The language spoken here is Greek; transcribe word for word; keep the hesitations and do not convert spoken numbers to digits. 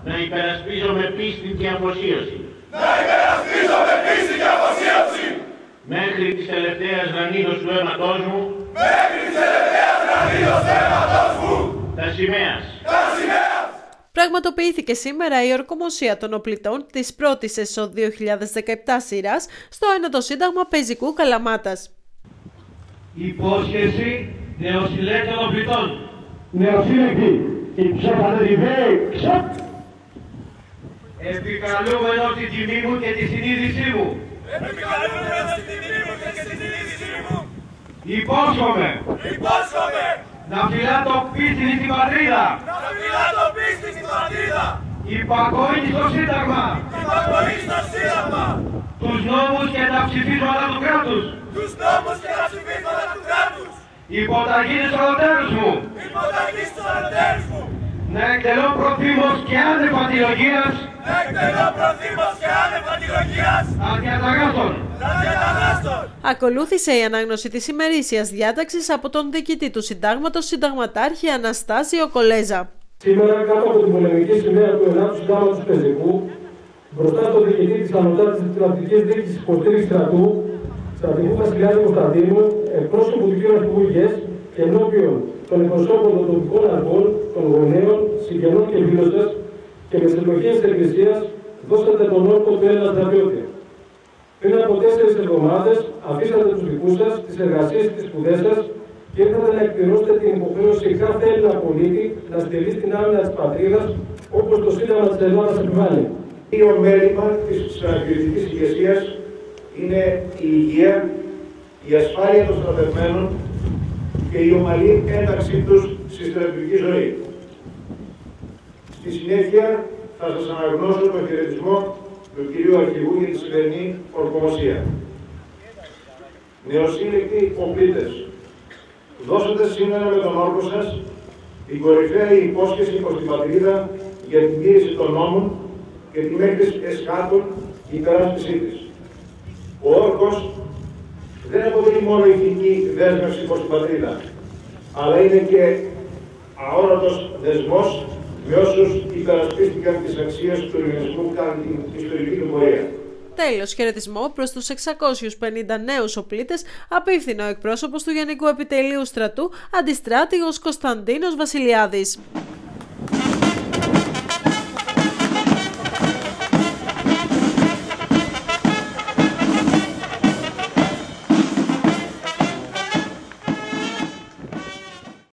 Να υπερασπίζω με πίστη και αφοσίωση. Να υπερασπίζω με πίστη και αφοσίωση. Μέχρι της τελευταίας γρανίδος του αίματός μου. Μέχρι της τελευταίας γρανίδος του αίματός μου. Τα σημαίας. Τα σημαίας. Πραγματοποιήθηκε σήμερα η ορκομοσία των οπλιτών της πρώτης ΕΣΟ δύο χιλιάδες δεκαεπτά σειράς στο ένατο σύνταγμα Πεζικού Καλαμάτας. Υπόσχεση νεοσυλλέκτων οπλιτών. Νεοσύλλεκτοι, υψοφανεριβαίοι, ξαπ! Επικαλούμενο την τιμή μου και τη συνείδησή μου. Επικαλούμενο την τιμή μου και τη συνείδησή μου. Υπόσχομαι. Υπόσχομαι. Να φυλά το πίστη στην πατρίδα. Να φυλά το πίστη στην πατρίδα. Υπακοή στο Σύνταγμα. Υπακοή στο Σύνταγμα. Τους νόμους και τα ψηφίσματα του κράτους. Τους νόμους και τα ψηφίσματα του κράτους. Υποταγή στους ανωτέρους μου. Υποταγή στους ανωτέρους μου. Να εκτελώ προθήμως και άνευ αντιλογίας. Να εκτελώ προθήμως και άνευ αντιλογίας. Αδιαταγάστων. Αδιαταγάστων. Ακολούθησε η ανάγνωση της ημερήσιας διάταξης από τον διοικητή του Συντάγματος, συνταγματάρχη Αναστάσιο Κολέζα. Σήμερα, κάτω από την πολεμική σημαία του ενάτου Συντάγματος του Πεζικού, μπροστά στον διοικητή της Ανωτάτης Στρατιωτικής Διοίκησης Υποστήριξης Στρατού, στρατηγού Βασιλιάδη Κωνσταντίνου, εκπρόσωπο του κ. Αρχηγού Υγείας και ενώπιον των εκπροσώπων των τοπικών αρχών, των γονέων, συγγενών και φίλων σας και με τις ευλογίες της Εκκλησίας, δώσατε τον όρκο του Έλληνα στρατιώτη. Πριν από τέσσερις εβδομάδες, αφήσατε τους δικούς σας, τις εργασίες και τις σπουδές σας και ήρθατε να εκπληρώσετε την υποχρέωση κάθε Έλληνα πολίτη να στελεί στην άμυνα της πατρίδας, όπως το Σύνταγμα της Ελλάδας επιβάλλει. Το μέλημα της στρατιωτικής ηγεσίας είναι η υγεία, η ασφάλεια των στρατευμένων και η ομαλή ένταξή τους στη στρατιωτική ζωή. Στη συνέχεια θα σας αναγνώσω τον χαιρετισμό του κυρίου Αρχηγού για τη σημερινή ορκομοσία. Νεοσύλλεκτοι οπλίτες, δώσατε σήμερα με τον όρκο σας την κορυφαία υπόσχεση προς την πατρίδα για την τήρηση των νόμων και τη μέχρι εσχάτων υπεράσπιση της. Ο όρκος δεν αποτελεί μόνο ηθική δέσμευση προς την πατρίδα, αλλά είναι και αόρατος δεσμός με όσους υπερασπίστηκαν τις αξίες του ελληνισμού κατά την ιστορική του πορεία. Τέλος, χαιρετισμό προς τους εξακόσιους πενήντα νέους οπλίτες απίφθηνε ο εκπρόσωπος του Γενικού Επιτελείου Στρατού, Αντιστράτηγος Κωνσταντίνος Βασιλιάδης.